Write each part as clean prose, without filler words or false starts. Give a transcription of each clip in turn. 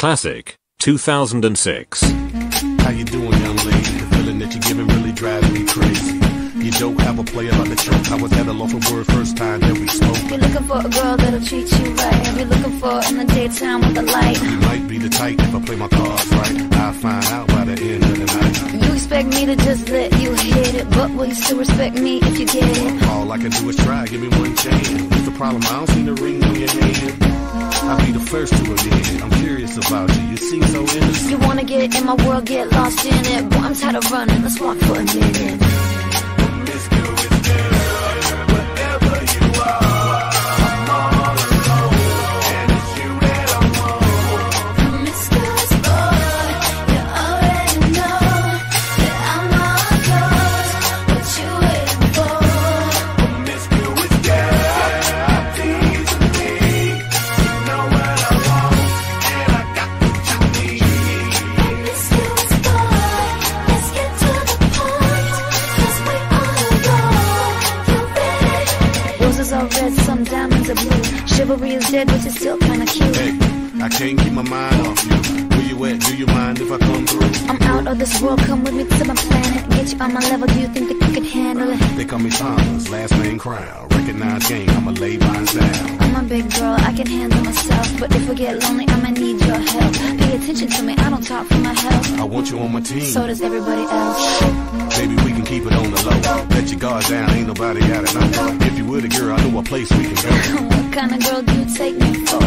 Classic, 2006. How you doing, young lady? The feeling that you're giving really drives me crazy. You don't have a player like the choke. I was at a loss for word first time that we spoke. You're looking for a girl that'll treat you right. You're looking for in the daytime with the light. You might be the type if I play my cards right. I'll find out by the end of the night. You expect me to just let you hit it, but will you still respect me if you get it? All I can do is try, give me one chance. What's the problem? I don't see the ring on your hand. I'll be the first to admit. I'm curious about you. You seem so innocent. You wanna get in my world, get lost in it. Boy, I'm tired of running. Let's walk for a minute. Are red, some diamonds are blue. Chivalry is dead, but it's still kinda cute. Hey, I can't keep my mind off you. Where you at? Do you mind if I come through? I'm out of this world, come with me to my planet. Get you on my level, do you think that you can handle it? They call me Thomas, last name Crown. Recognize game, I'ma lay mine down. I'm a big girl, I can handle myself. But if I get lonely, I'ma need your help. Pay attention to me, I don't talk for my health. I want you on my team. So does everybody else. Baby, we can keep it on the low. Let your guard down, ain't nobody got it know. If you were the girl, I know a place we can go. What kind of girl do you take me for?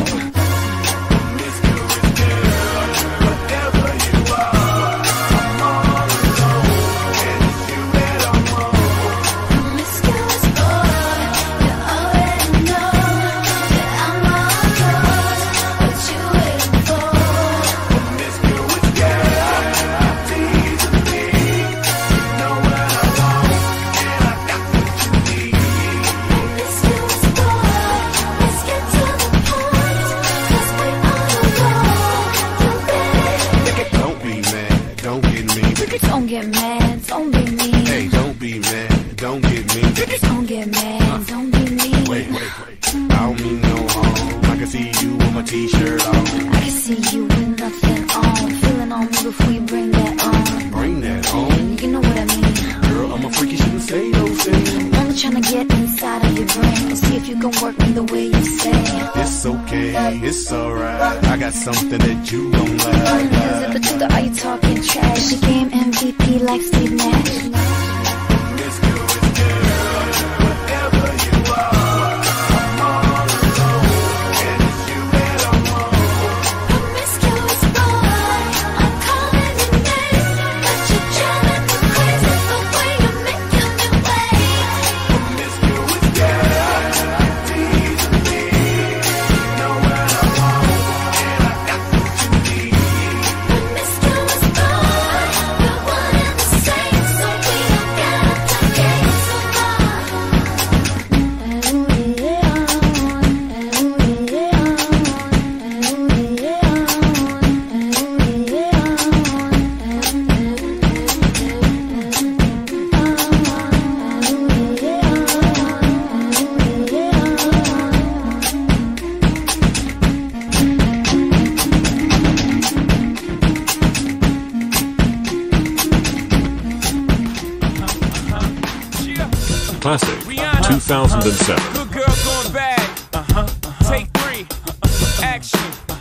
Don't get mad, don't be mean. Hey, don't be mad, don't get mean. Don't get mad, don't be mean. Wait. I don't mean no harm. I can see you with my t-shirt on. I can see you with nothing on. Feeling on me before you bring that on. Bring that on? You know what I mean. Girl, I'm a freak, you shouldn't say those things. I'm only trying to get inside of your brain and see if you can work me the way you say. It's okay, it's alright. I got something that you don't like. Is it the truth or are you talking trash? The game MVP like Steve Nash. Classic, 2007. Good girl going bad. Take 3. Action.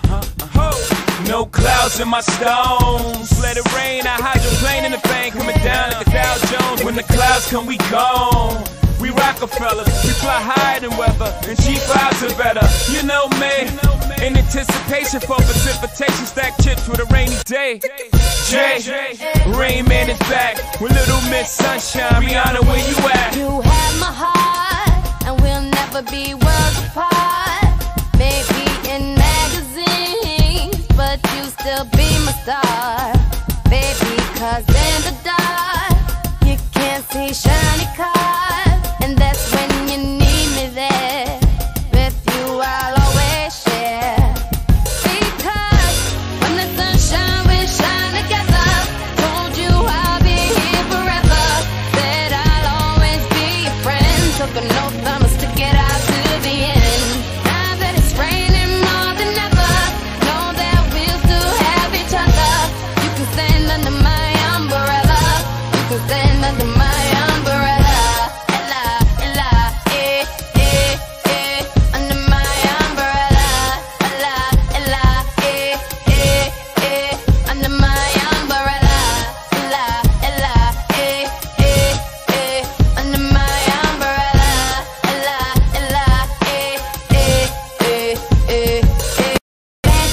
No clouds in my stones. Let it rain. I hydroplane in the bank. Coming down like a Dow Jones. When the clouds come, we gone. We Rockefellers. We fly higher than weather. And cheap vibes are better. You know me. In anticipation for precipitation. Stack chips with a rainy day. Jay, Rain Man is back with Little Miss Sunshine. Rihanna, where you at? You have my heart, and we'll never be worlds apart. Maybe in magazines, but you still be my star. Baby, 'cause in the dark, you can't see shiny cars. And that's when you need me there. With you, I'll always share. Because when the sunshine will shine together, told you I'll be here forever. Said I'll always be your friend. Took an oath, I'ma stick it out to the end. Now that it's raining more than ever, know that we'll still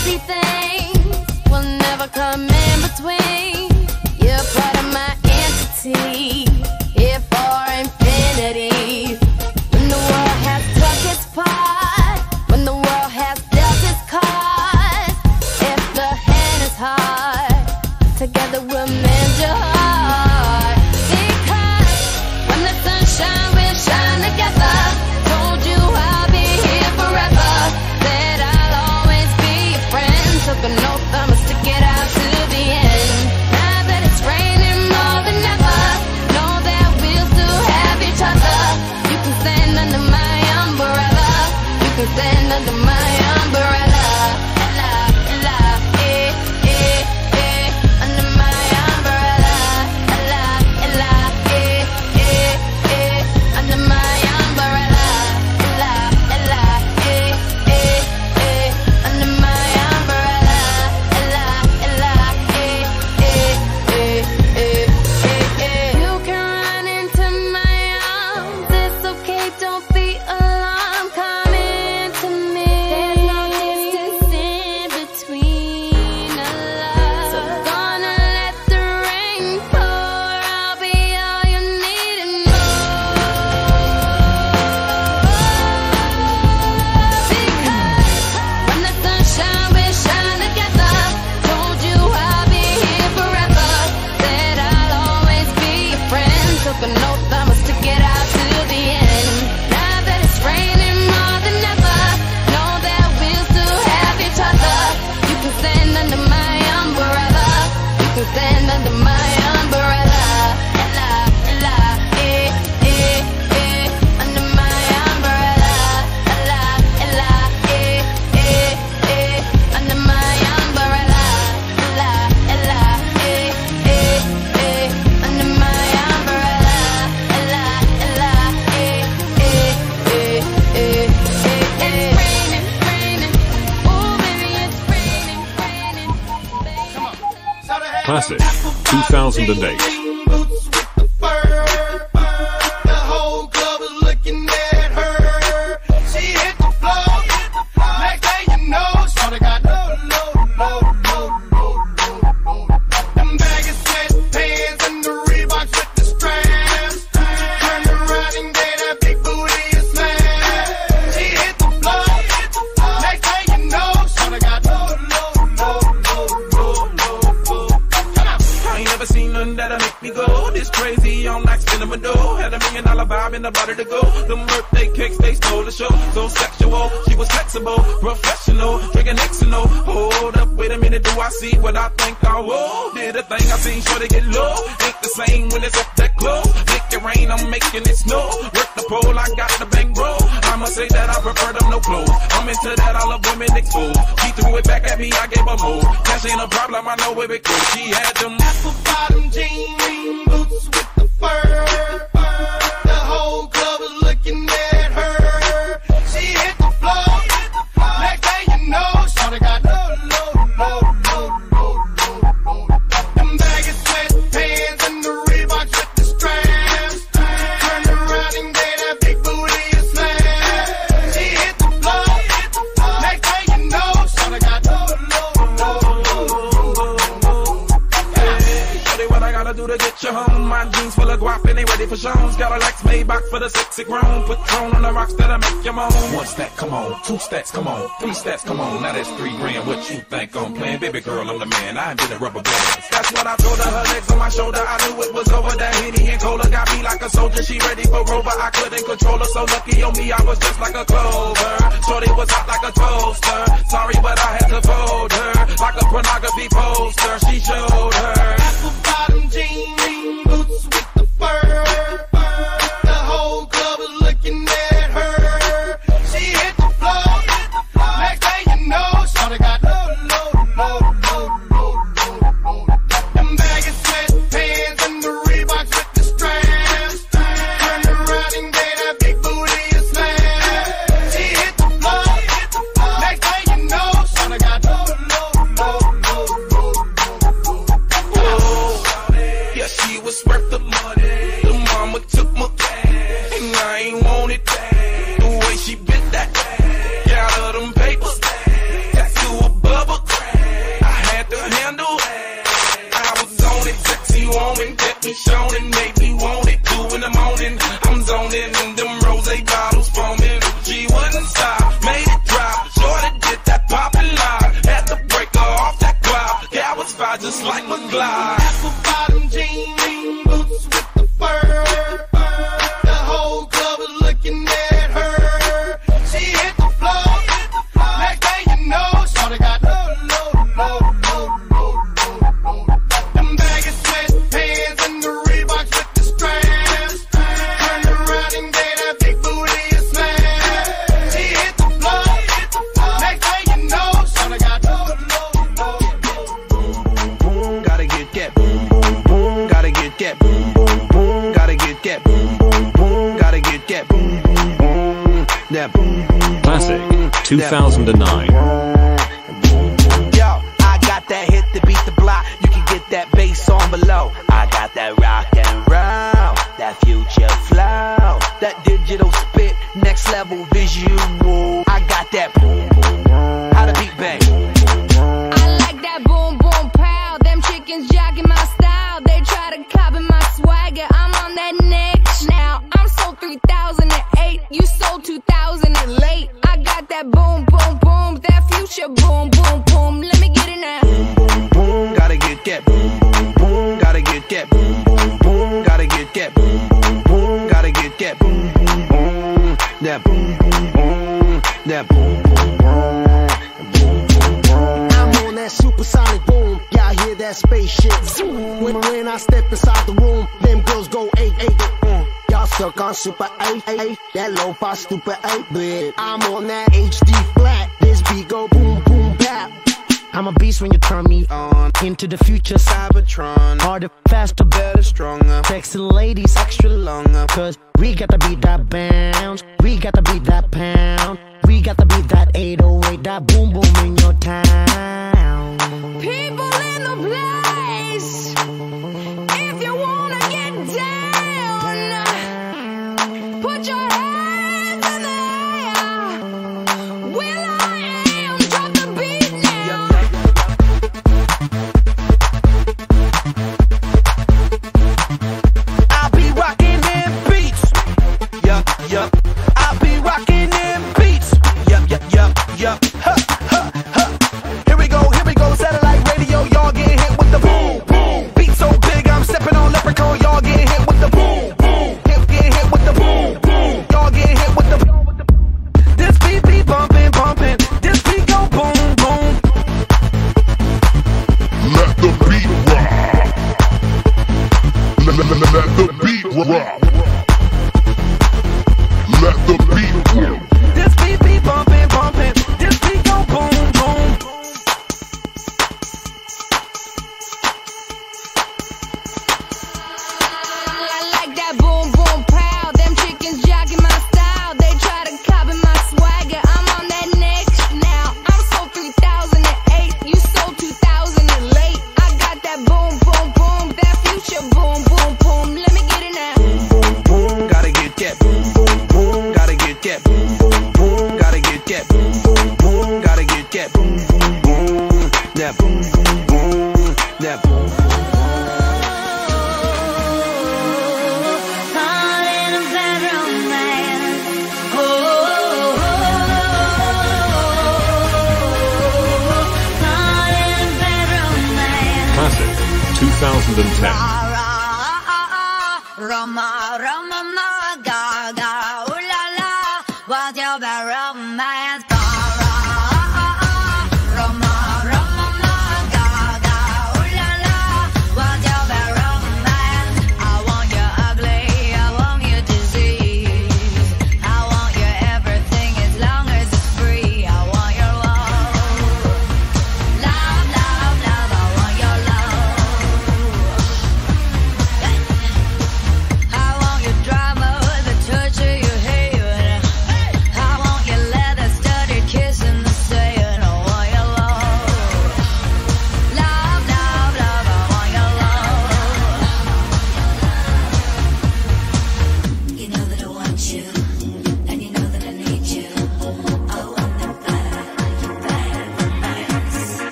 See, things will never come in between. You're part of my entity, here for infinity. When the world has took its part, when the world has dealt its cards, if the hand is hard, together we'll mend your heart. Because when the sun shines, we'll shine together. Told you I'll be here forever, said I'll always be your friend. Took an oath, I'ma stick it out to the end. Now that it's raining more than ever, know that we'll still have each other. You can stand under my umbrella, you can stand under my umbrella. Ella, ella, eh, eh, eh, under my umbrella. Ella, ella, eh, eh, eh, under my umbrella. Ella, ella, eh, eh, eh, under my umbrella. Ella, ella, eh, eh, eh, eh, eh, eh. You can run into my arms, it's okay, don't be alarmed. Come into me, there's no distance in between us. So gonna let the rain pour, I'll be all you need and more. Because when the sun shines, we shine together. Told you I'll be here forever, said I'll always be your friend. Took an oath, I'ma stick it out to the end. Now that it's raining more than ever, know that we'll still have each other. You can stand under my umbrella, you can stand under my umbrella. Ella, ella, eh, eh, eh, under my umbrella. Ella, ella, eh, eh, eh, under my umbrella. Ella, ella, eh, eh, eh, under my umbrella. Ella, ella, eh, eh, eh, eh, eh. It's raining, raining, oh baby, it's raining, raining, baby. Classic 2008. Boots with the fur. The whole club was looking at her. She hit the floor. Next thing you know, shorty got low. Them baggy sweatpants and the Reeboks with the straps. Turned around and gave that big booty a smash. She hit the floor. Next thing you know, shorty got low. I ain't never seen nothing that'll make me go this crazy. I'm like spinning my dough. Had $1 million vibe in the body to go. Them birthday cakes, they stole the show. So sexual, she was flexible, professional, drinking Xano. Hold up, wait a minute, do I see what I think I will? Did a thing I seen, sure to get low. Ain't the same when it's up that close. Make it rain, I'm making it snow. Work the pole, I got the bankroll. I'ma say that I prefer them no clothes. I'm into that, I love women exposed. She threw it back at me, I gave her more. Cash ain't a problem, I know where it goes. She had them Apple bottom jean boots with the fur. The whole club was looking at her. She hit the floor. Next thing you know, shorty got low. Them baggy sweatpants and the Reeboks with the straps. Turned around and gave that big booty a smash. She hit the floor. Next thing you know, shorty got low. Shorty, what I gotta do to get you home? My jeans full of guap and they ready for shows. Got a Lex Maybach for the sexy grown. Patron on the rocks that'll make you moan. 1 stack, come on. 2 stacks, come on. 3 stacks, come on. Now that's 3 grand. What you think I'm playing? Baby girl, I'm the man. I ain't been a rubber band. That's what I told her. Her legs on my shoulder. I knew it was over. That Henny and Cola got me like a soldier. She ready for Rover. I couldn't control her. So lucky on me, I was just like a clover. Shorty was hot like a toaster. Sorry, but I had to fold her like a pornography poster. She showed her Apple bottom jean boots with the fur. The whole club was looking at her. She hit the floor. Next thing you know, shorty got low. Them baggy sweatpants and the Reeboks with the straps. Turned around and gave that big booty a smash. She hit the floor. Next thing you know, shorty got low. me shown and make me want it. 2 in the morning, I'm zoning and them rose bottles foaming. She wouldn't stop, made it drop. Shorty did that poppin' line. Had to break her off that cloud. Yeah, I was fine just like McGlide. Apple bottom jean boots with the fur. The whole club was looking at her. She hit the floor. Next thing you know, shorty got low. Them baggy sweatpants and the Reeboks with the straps. Turned around and gave that big booty a smash. She hit the floor. Next thing you know, shorty got low. Gotta get that boom boom boom. Gotta get that boom boom boom. Gotta get that boom boom boom. Gotta get that boom boom boom. That boom boom. Classic 2009. Yo, I got that hit to beat the block. You can get that bass on below. I got that rock and roll, that future flow, that digital spit, next level visual. I got that boom boom. How the beat bang? I like that boom boom pow. Them chickens jogging my style. They try to copy my swagger. I'm on that next now. I'm sold 3008. You sold 2000 and late. I got that boom boom boom. That future boom boom boom. Let me get it now. Boom boom boom. Gotta get that boom boom boom. Gotta get that boom boom boom. Gotta get that boom boom boom. Gotta get that boom boom boom. That boom boom boom. That boom boom boom. I'm on that supersonic boom. Y'all hear that spaceship zoom. When I step inside the room, them girls go 8-8. Y'all stuck on super 8-8. That lo-fi stupid 8-bit. I'm on that HD flat. This beat go boom boom bap. I'm a beast when you turn me on. Into the future, Cybertron. Harder, faster, better, stronger. Sexy ladies, extra longer. Cause we got to beat that bounce. We got to beat that pound. We got to beat that 808. That boom boom in your town. People in the place. If you wanna get down, put your hands in the air. Will I am, drop the beat now. I'll be rocking them beats. Yup. I'll be rocking them beats. Yup. Here we go, satellite radio. Y'all get hit with the boom, boom. Beat so big, I'm stepping on leprechaun. Y'all get hit with the boom, boom. Get hit with the boom, boom. Y'all get hit with the. This beat be bumping. This beat go boom, boom. Let the beat rock. Let the beat rock. Let the beat rock. This beat be bumping. This beat go boom, boom. I like that boom boom pow. Them chickens jogging my style. They try to copy my swagger. I'm on that next now. I'm sold 3008. You sold 2000 and late. I got that boom boom boom. That future boom boom boom. Let me get it now. Boom boom, gotta get that boom boom boom. Gotta get that boom boom boom. Gotta get that boom boom boom. Gotta get that boom boom boom. That boom boom boom. That boom boom. Classic 2010. Roma, gaga, ooh la la, what's your bad romance? Roma, gaga, ooh la la, what's your bad romance? I want you ugly, I want you disease, I want your everything as long as it's free. I want your love, I want your love. I want your drama, the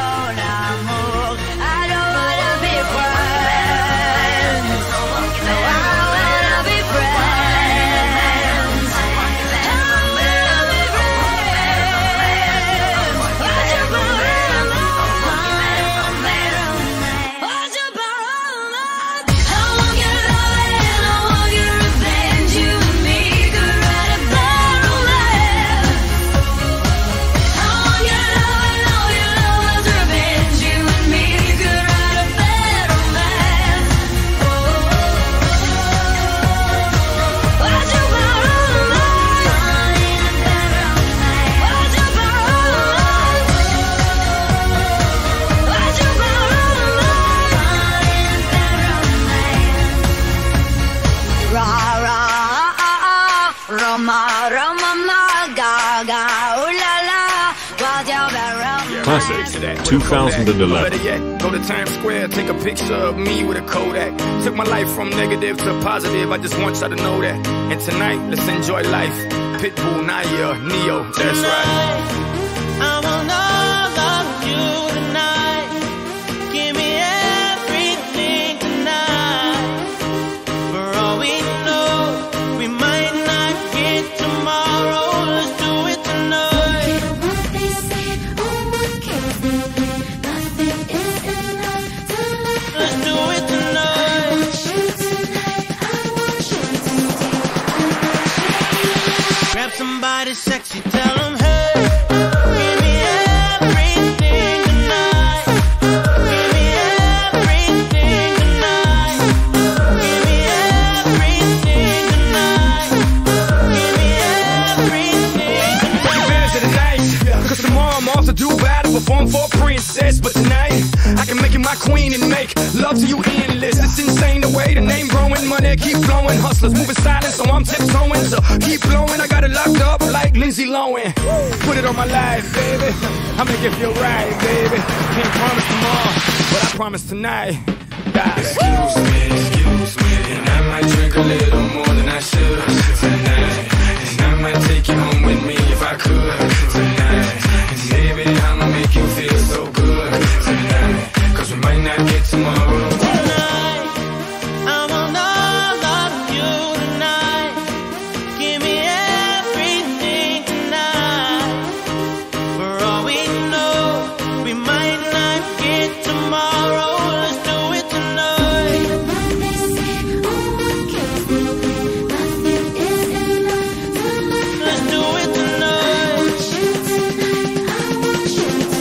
mon amour. I don't wanna be friends. No, I wanna be friends. I wanna be friends. What you put in my mind? What you put in my mind? I want your love and I want your revenge. You and me could write a bad romance. I want your love and all your love's revenge. You and me could write a bad romance. What you put in my mind? What you put in my mind? What you put in my mind? Ra ra Roma Roma ma ga ga ooh la la, 我叫白 Roma. Classic Better 2011. yet, go to Times Square, take a picture of me with a Kodak. Took my life from negative to positive, I just want y'all to know that. And tonight, let's enjoy life. Pitbull, Naya, Neo, that's right. I want all of you tonight. Give me everything tonight. For all we know, we might not get tomorrow. Let's do it tonight. What they say, oh what kills me, nothing is enough to love. Let's do it I tonight. want you tonight, I want you to stay. Grab somebody sexy, tell them hey. Give me everything tonight. Give me everything tonight. Give me everything tonight. Give me everything Take advantage of the night, cause tomorrow I'm off to do battle, perform for a princess. But tonight, I can make you my queen and make love to you endless. It's insane the way the name growing, money keep flowing. Hustlers moving silent, so I'm tiptoeing. So keep blowing, I got it locked up like Lindsay Lohan. Put it on my life, baby. I'll make it feel right, baby. Can't promise tomorrow, but I promise tonight. Excuse me, and I might drink a little more than I should tonight. And I might take you home with me if I could tonight. And baby, I'ma make you feel so good tonight. Cause we might not get tomorrow. tonight. I want all of you tonight. Give me everything tonight. For all we know, we might not get tomorrow. Let's do it tonight. What they say, oh what kills me, nothing is enough to love. Let's do it I tonight. want you tonight, I want you to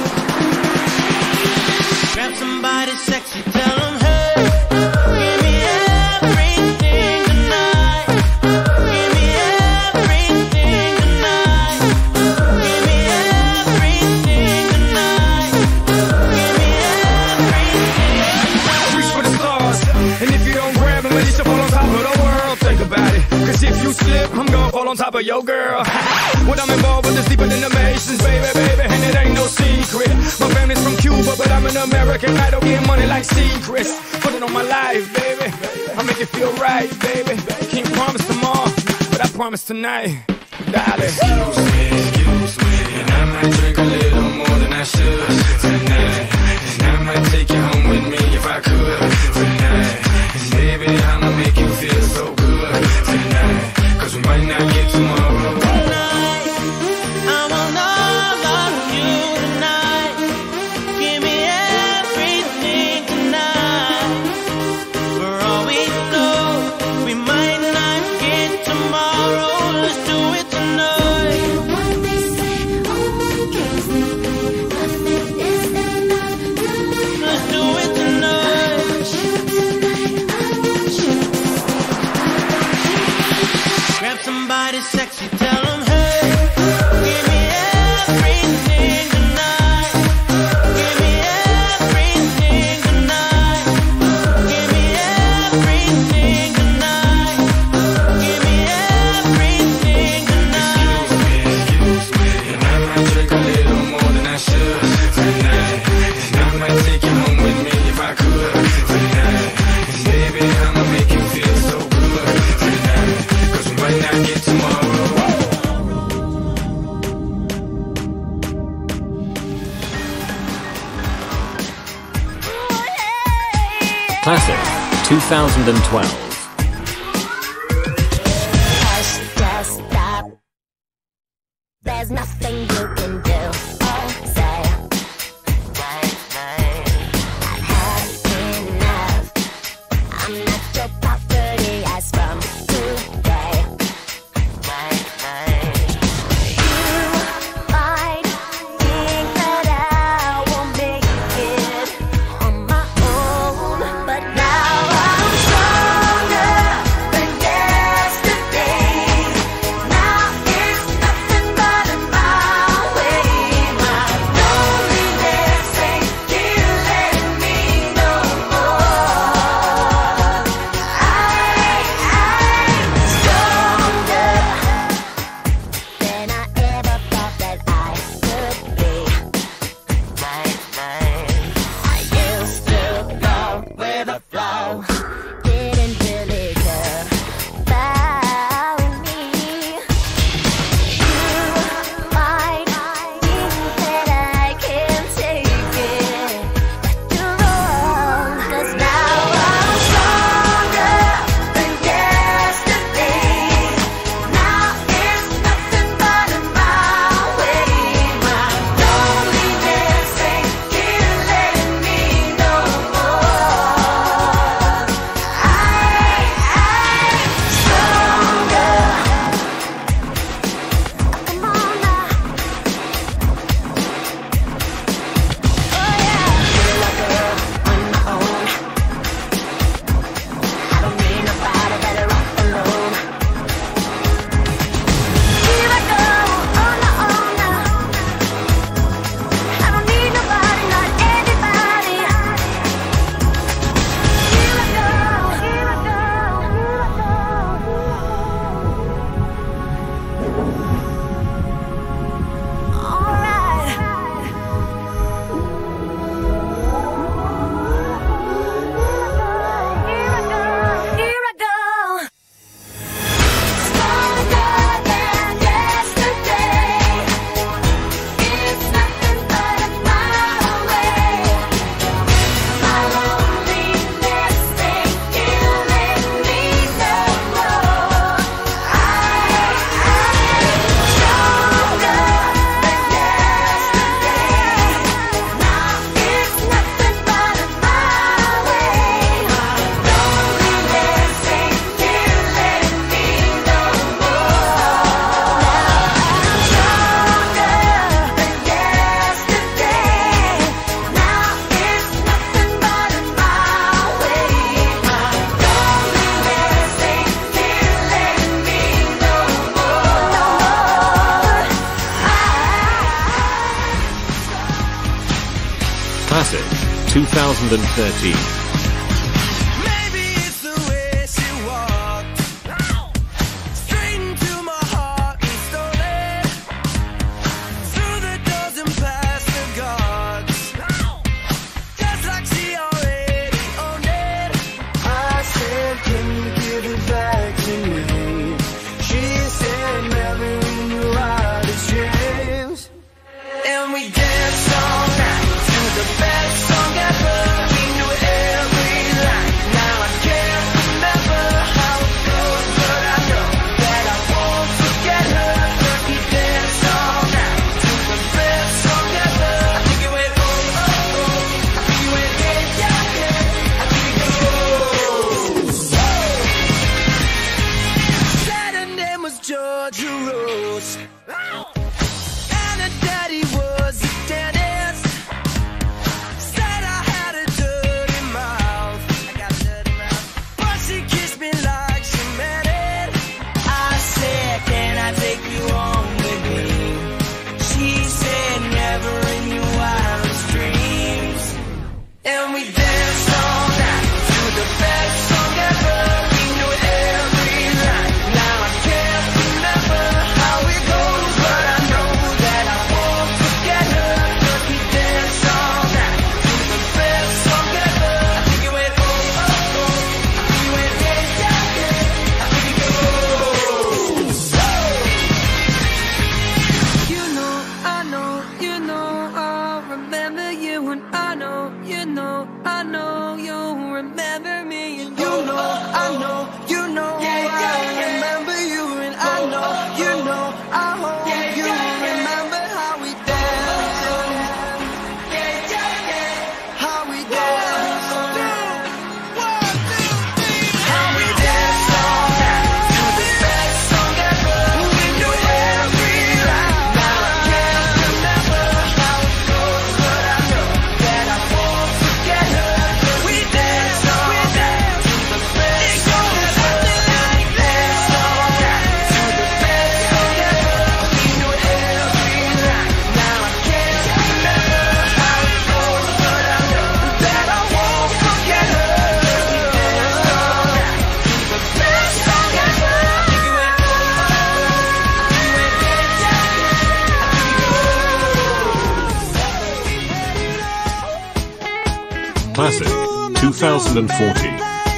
stay. Grab somebody sexy, tell them hey. Give me everything tonight. Give me everything tonight. Give me everything tonight. Give me everything. Reach for the stars, and if you don't grab them, at least you fall on top of the world. Think about it, cause if you slip, I'm gonna fall on top of your girl. What I'm involved with is deeper than the Masons, baby, and it ain't no secret. My family's from Cuba, but I'm an American. I don't get money like secrets. Put it on my life, baby. I'll make it feel right, baby. Can't promise tomorrow, but I promise tonight, darling. Excuse me, and I might drink a little more than I should tonight. And I might take you home with me if I could tonight. And baby, I'ma make you feel so good tonight. Cause we might not get tomorrow. Tonight, I want all of you tonight. Give me everything tonight. For all we know, we might not get tomorrow. Let's do it tonight. What they say, oh what kills me, nothing is Classic 2012. Hush, just stop. There's nothing you can do or say. I've had enough. I'm not your property as from today. You might think that I won't make it on my own, but now I'm stronger than yesterday. Now it's nothing but a mile away. My loneliness ain't killing me no more. I'm stronger than I ever thought that I could be. I used to go with the flow, didn't really care about me. You might think that I can't take it, but you're wrong, 'cause now I'm stronger than yesterday. Now it's nothing but a mile away. My loneliness ain't killing me no more. I'm stronger. Come on now. Oh yeah. Feel like a girl on my own. I don't need nobody, better rock alone. Here I go on my own now. I don't need nobody, not anybody. Here I go, here I go, here I go. All right. Here I go, here I go. Stronger than yesterday. It's nothing but a mile away. My loneliness ain't killing me no more. I'm stronger than yesterday. Now it's nothing but a mile away. My loneliness ain't killing me no more. Stronger than yesterday. Now it's nothing but a mile away. My loneliness ain't killing me no more. Classic 2013. Maybe it's the way she walked straight into my heart and stole it through the doors and past the guards, just like she already owned it. I said, can you give it back to me? She said, never in your wildest dreams. And we danced all night to the best song ever. We knew I know, you know, I know you remember me, and you know, I know, you know, I remember you, and I know, you know, I hope you remember how we danced, how we danced, how we danced to the best song ever. We knew every line. Now I can't remember how it goes, but I know that I won't forget her. We danced to the best song ever. We danced to the best song ever. We knew every line. Now I can't remember how it goes, but I know that I won't forget her. We danced to the best song ever. Classic 2040.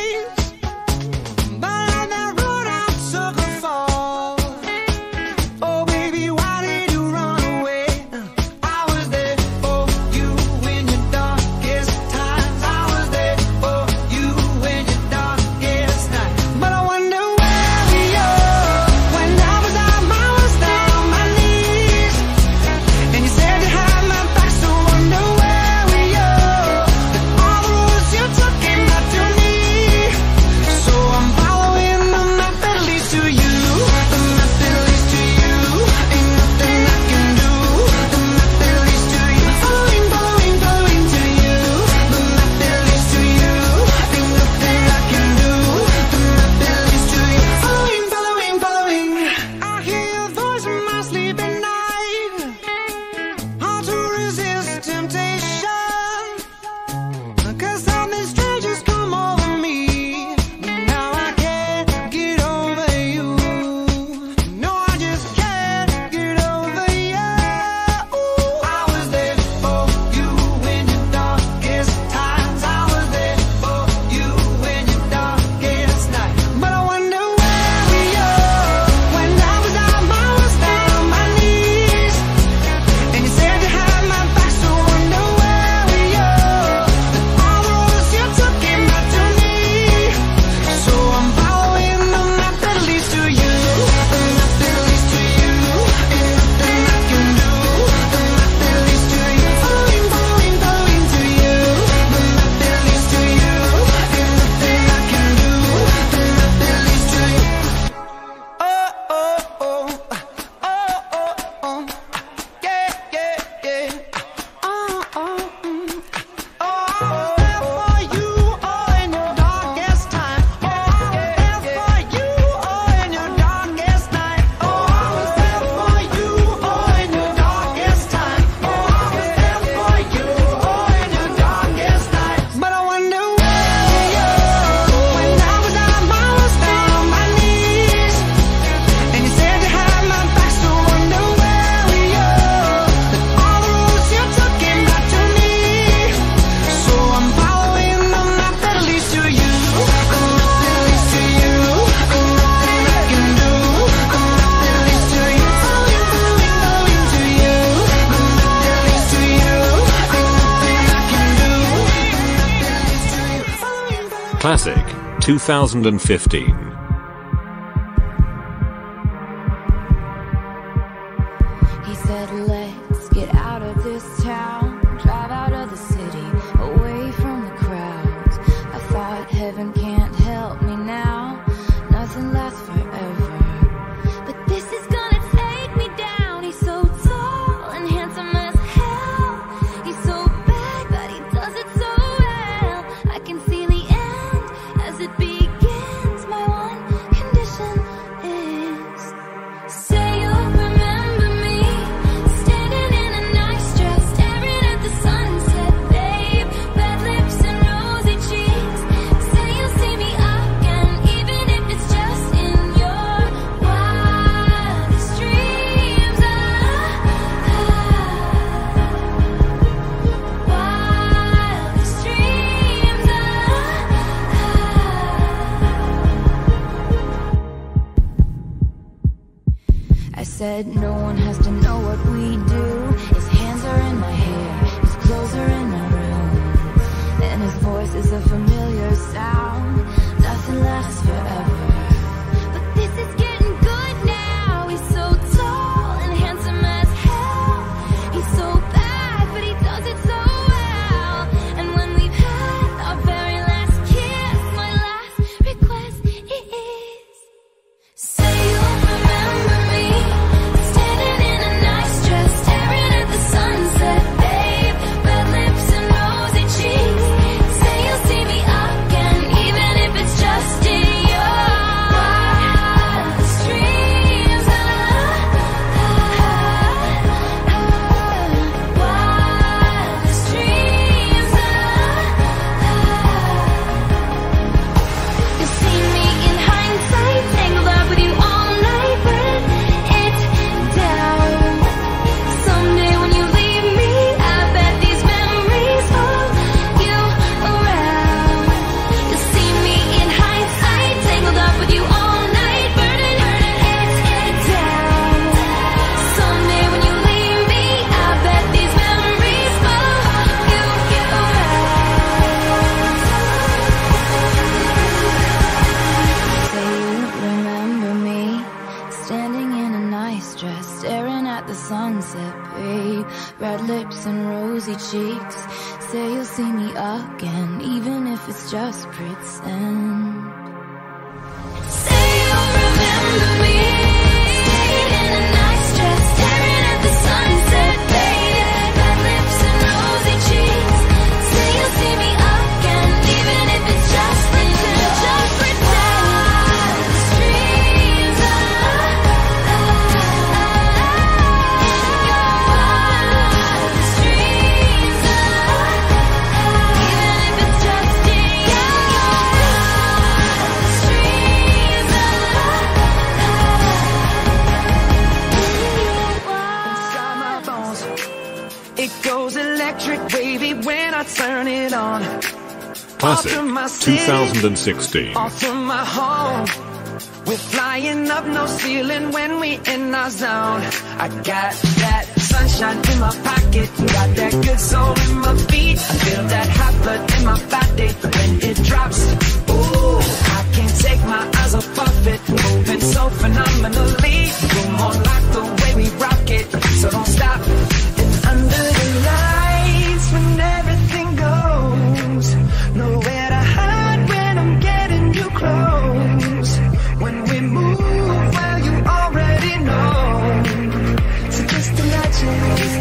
Oh baby, why did you run away? I was there for you in your darkest times. I was there for you in your darkest night. But I wonder where we are. When I was down on my knees, and you said you had my back, so wonder where we are. All the roads you took came back to me. So I'm following the map that leads to you. The map that leads to you. Ain't nothing I can do. The map that leads to you. Following, following, following to you. The map that leads to you. Ain't nothing I can do. The map that leads to you. Following, following, following. I hear your voice in my sleep at night. Hard to resist temptation. 'Cause something strange has come over me. Now I can't get over you. No, I just can't get over you. I was there for you in your darkest times. I was there for you in your darkest night. But I wonder where we are. When I was down on my knees, and you said you had my back, so wonder where we are. All the roads you took came back to me. So I'm following the map that leads to you. The map that leads to you. Ain't nothing I can do. The map that leads to you. Following, following, following to you. The map that leads to you. Ain't nothing I can do. The map that leads to you. Oh, oh, oh. Oh, oh, oh. Yeah, yeah, yeah. Oh, oh, there for you, in your darkest time. There for you, in your darkest night. I was there for you, in your darkest time. I was there for you, in your darkest night. But I wonder where we are. When I was down on my knees, and you said you had my back, so wonder where we are. All the roads you took came back to me. So I'm following the map that leads to you. The map that leads to you. Ain't nothing I can do. The map that leads to you. Following, following, following to you. The map that leads to you. Ain't nothing I can do. The map that leads to you. Following, following. Classic 2015. He said, let's get out of this town, drive out of the city, away from the crowds. I thought heaven can't help me now, nothing lasts forever. But this is gonna take me down. He's so tall and handsome as hell. He's so bad, but he does it so well. I can see the end as it begins. My one condition is, say you'll remember me, standing in a nice dress, staring at the sunset, babe. Red lips and rosy cheeks. Say you'll see me again, even if it's just in your wildest dreams. Wildest dreams. I said no one has to know what we do. His hands are in my hair, his clothes are in my room. lips and rosy cheeks. Say you'll see me again, even if it's just pretend. Say you'll remember me in a nice dress, staring at the sunset, baby. Got lips and rosy cheeks. Say you'll see me again, even if it's just pretend, just pretend. The streams of it goes electric wavy when I turn it on. Classic 2016. Off to my home. We're flying up no ceiling when we in our zone. I got that sunshine in my pocket, got that good soul in my feet. I feel that hot blood in my body when it drops. Ooh, I can't take my eyes off of it, moving so phenomenally. You're more like the way we rock it, so don't stop. And under the lights when everything goes, nowhere to hide when I'm getting you close. When we move, well, you already know. So just imagine.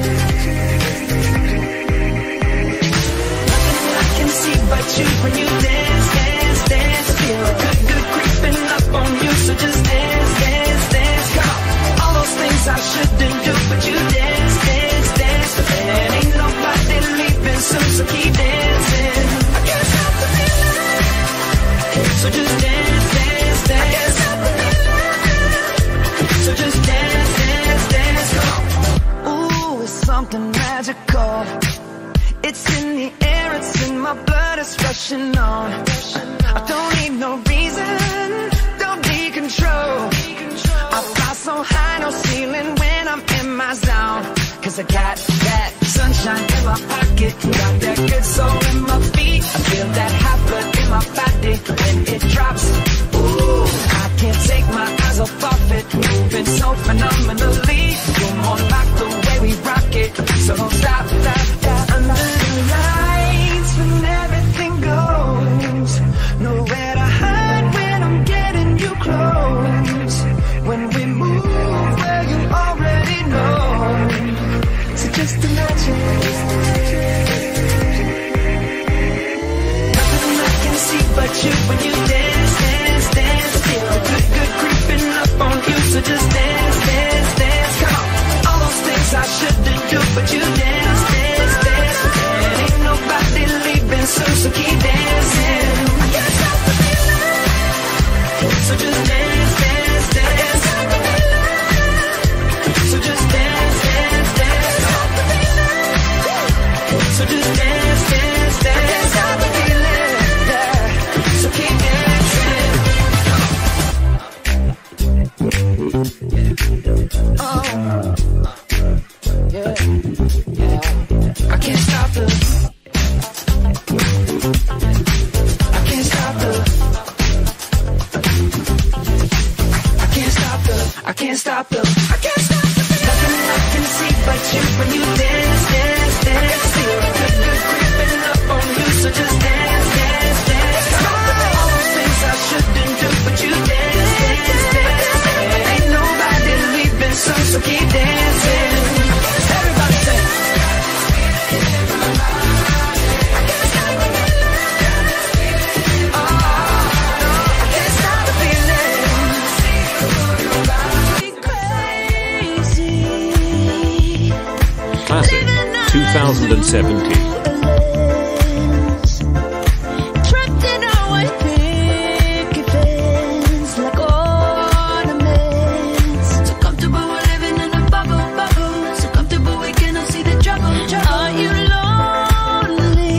Nothing I can see but you when you dance, dance, dance. Feel good, good creeping up on you. So just dance, dance, dance. Come on. All those things I shouldn't do, but you dance, dance, dance. And ain't nobody leaving soon, so keep dancing. I can't stop the feeling. So just dance, dance, dance. I can't stop the feeling. So just dance, dance, dance. Come on. Ooh, it's something magical. It's in the air, it's in my blood, it's rushing on. I don't need no reason, don't need control. I fly so high, no ceiling when I'm in my zone. Cause I got that sunshine in my pocket, got that good soul in my feet. I feel that hot blood in my body when it drops. Ooh, I can't take my eyes off of it, moving so phenomenally. You're more like the way we rock it, so don't stop, stop, stop. Under the lights when everything goes, nowhere to hide when I'm getting you close. When we move, well, you already know. So just imagine. Nothing I can see but you when you dance, dance, dance. Feel good, good creeping up on you. So just dance, dance, dance. Come on. All those things I shouldn't do, but you dance, dance, dance. And ain't nobody leaving soon, so keep dancing. I can't stop the feeling. So just dance, dance, dance. I can't stop the feeling. So just dance, dance, dance. Stop the feeling. So just dance, dance, dance. I can't stop the feeling. Yeah. So keep dancing. Oh, yeah, yeah. I can't stop the. I can't stop the. I can't stop the. I can't stop the. I can't stop the. Nothing I can see but you when you dance, dance, dance. Feel good, good creeping up on you, so just dance, dance, dance. All those things I shouldn't do, but you dance, dance, dance. Ain't nobody leaving soon, so keep dancing. Everybody say. Classic 2017. Trapped in our picket fence, like ornaments. So comfortable we're living in a bubble, bubble. So comfortable we cannot see the trouble, trouble. Are you lonely?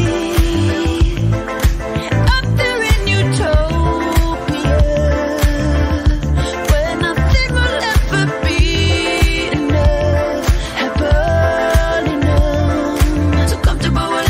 Up there in utopia, where nothing will ever be enough, happen enough. So comfortable we're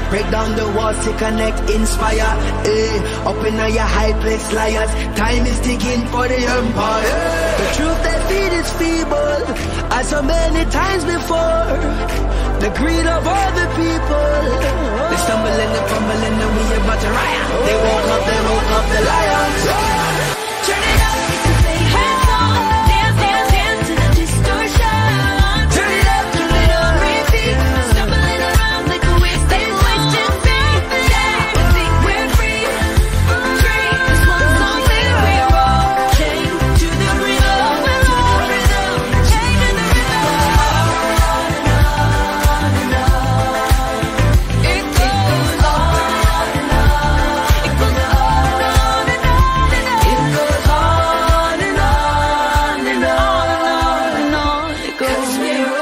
Break down the walls to connect, inspire. Up in your high place, liars. Time is ticking for the empire. The truth they feed is feeble, as so many times before. The greed of all the people. They stumbling and fumbling and we about to riot. They woke up the lions. Turn it up, hands on, dance, dance, dance to the distortion. Turn it up, keep it on repeat. Stumbling around like a wasted feet. Yeah, we think we're free. This one's on clear, we're all chained to the rhythm. Chained to the rhythm. On and on and on. It goes on and on. It goes on and on and on. It goes on and on and on and on. It goes we're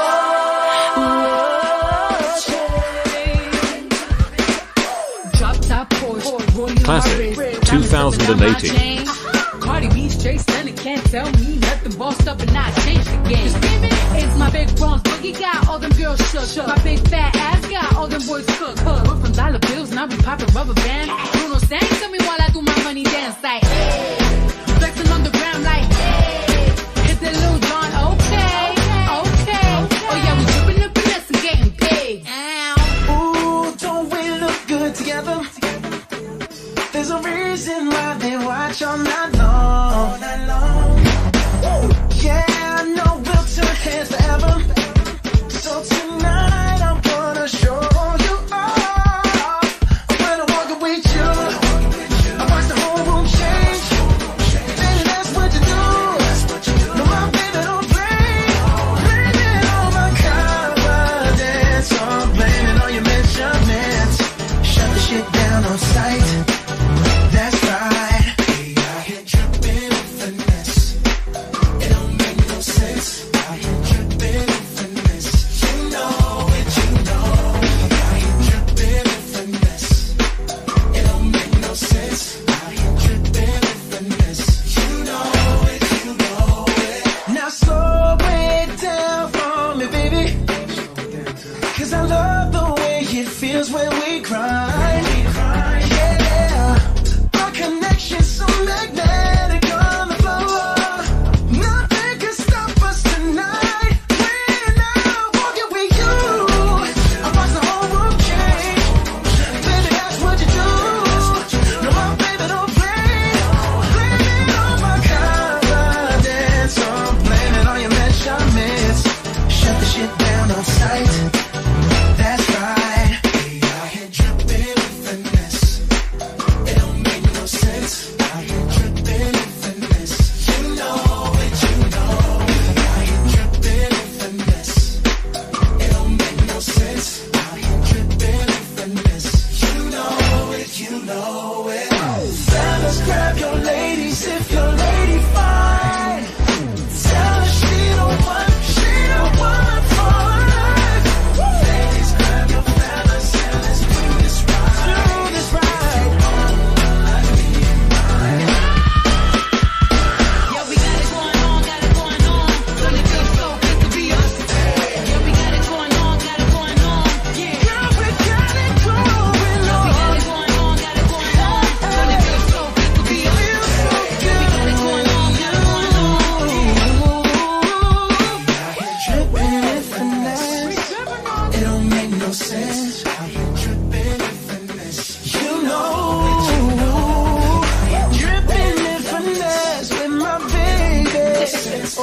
all chained. Drop top Porsche, rolling Classic, my wrist, 2018. Cardi B straight stunning, can't tell me nothing. Bossed up and not changed the game. Screaming, it's my big bronze boogie, got all them girls shook. My big fat ass got all them boys cooked. We're from dollar bills, now we poppin' rubber band. Bruno sang to me while I do my money dance like, hey. Flexing on the ground like, hey. Hit the Lil Jon, okay. Oh yeah, we drippin' the finesse and getting paid. Ooh, don't we look good together? There's a reason why they watch all night long. Yeah, I know we'll turn heads forever. So tonight I'm gonna show you off. When I'm walking with you, I watch the whole room change. Baby, that's what you do. No, my baby don't play. Blaming on my confidence, I'm blaming on your measurements. Shut the shit down on sight. That's right. Hey, I hit dripping with finesse. It don't make no sense. I hit dripping with finesse. You know it, you know. I hit dripping with finesse. It don't make no sense. I hit dripping with finesse. You know it, you know it. Now slow it down for me, baby. 'Cause I love the way it feels when we grind. Yeah, our connection's so magnetic on the floor. Nothing can stop us tonight. When I'm walking with you, I watch the whole room change. Baby, that's what you do. No, my baby don't play. Blaming on my confidence, I'm blaming on your measurements. Shut the shit down on sight. That's right. Hey, I hit dripping with finesse. It don't make no sense. I hit dripping with finesse. You know it, you know it. I hit dripping with finesse. It don't make no sense. I hit dripping with finesse. You know it, you know it. Fellas, grab your ladies if your lady fine. Tell her she don't want for life. Ladies, grab your fellas and let's do this right. Yeah, we got it going on, Don't it feel so good to be us? Yeah, we got it going on, Yeah. Girl, we got it going on. Yeah, we got it going on, Don't it feel so good to be us? Yeah, we got it going on, Dripping with finesse. It don't make no sense. I hit dripping with finesse. You know, dripping with finesse with my baby. Oh,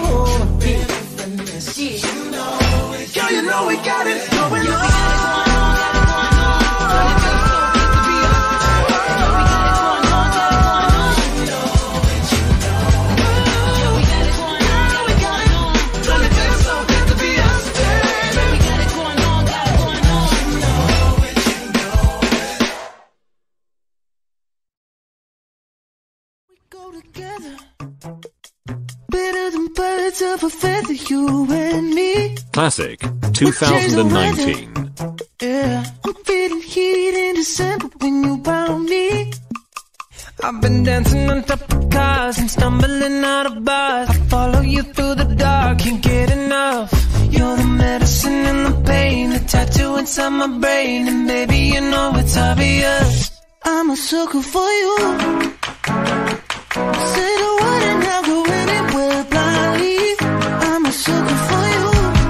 you know it. Girl, you know we got it going on. Don't it feel so good to be us, baby? we got it going on, We go together. Better than birds of a feather, you and me. Classic, 2019. Yeah, I'm feeling heat in December when you found me. I've been dancing on top of cars and stumbling out of bars. I follow you through the dark, can't get enough. You're the medicine and the pain, the tattoo inside my brain, and baby, you know it's obvious. I'm a sucker for you. Say the word and I'll go anywhere blindly. I'm a sucker for you.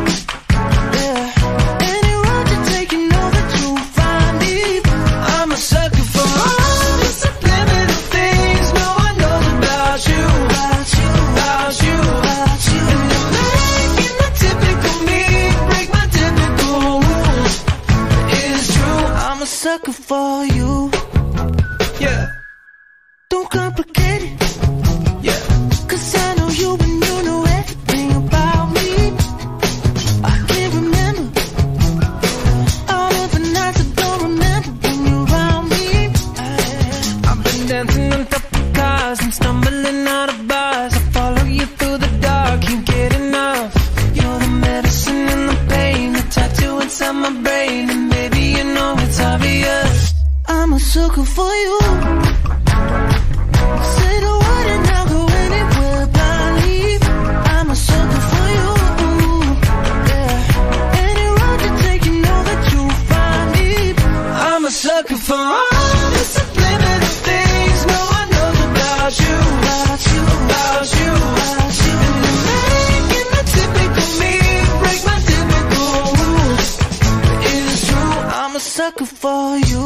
Yeah. Any road you take, you know that you'll find me. I'm a sucker for all the subliminal things no one knows about you. About you, about you, about you. And you're making the typical me break my typical rules. It's true, I'm a sucker for you. Yeah. Don't complicate it. Yeah. 'Cause I know you and you know everything about me. I can't remember all of the nights I don't remember when you're around me. I've been dancing on top of cars and stumbling out of bars. I follow you through the dark, can't get enough. You're the medicine and the pain, the tattoo inside my brain, and baby, you know it's obvious. I'm a sucker for you. Say the word and I'll go anywhere blindly. I'm a sucker for you. Yeah. Any road you take, you know that you'll find me. I'm a sucker for all the subliminal things no one knows about you. About you, about you, about you. And you're making the typical me break my typical rules. It's true, I'm a sucker for you.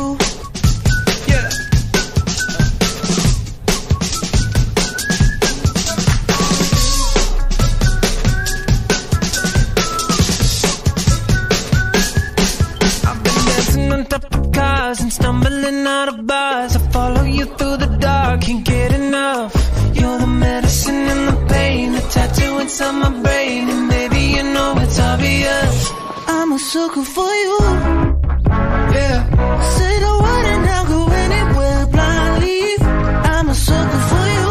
And stumbling out of bars, I follow you through the dark, can't get enough. You're the medicine and the pain, the tattoo inside my brain, and baby, you know it's obvious. I'm a sucker for you. Yeah. Say the word and I'll go anywhere blindly. I'm a sucker for you.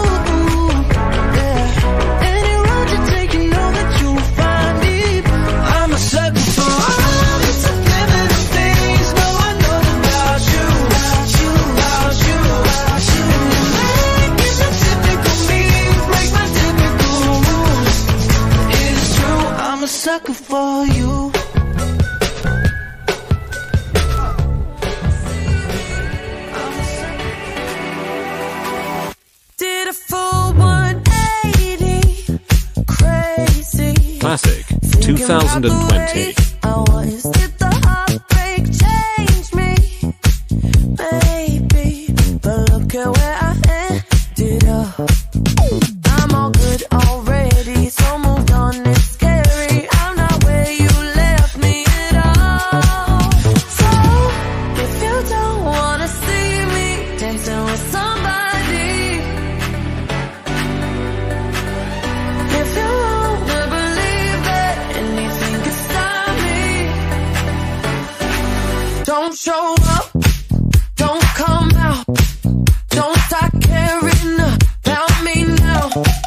Yeah. Any road you take, you know that you'll find me. I'm a sucker for all the subliminal things no one knows about you. About you, about you, about you. And you're making the typical me break my typical rules. It's true, I'm a sucker for you. Did a full 180, crazy. Classic 2020. I was, did the heartbreak change me? Maybe, but look at where I ended up. I'm all good already, so moved on, it's scary. I'm not where you left me at all. So, if you don't wanna see me dancing with somebody, if you wanna believe that anything can stop me, don't show up, don't come out, don't start caring about me now.